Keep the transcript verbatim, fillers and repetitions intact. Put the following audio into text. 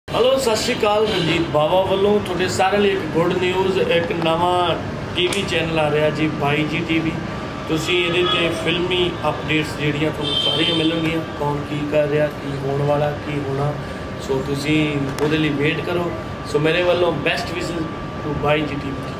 Hello सत श्री अकाल रंजीत बावा वालों थोड़े सारे लिए एक गुड न्यूज़ एक नवा टीवी चैनल आ रहा जी बाई जी टीवी तुसी इहदे ते फिल्मी अपडेट्स जिहड़ियां तुहानूं सारियां मिलणगियां कौन की कर रहा की होने वाला की होना सो तुसी उहदे लई वेट करो सो मेरे वालों best wishes to Bai ji TV.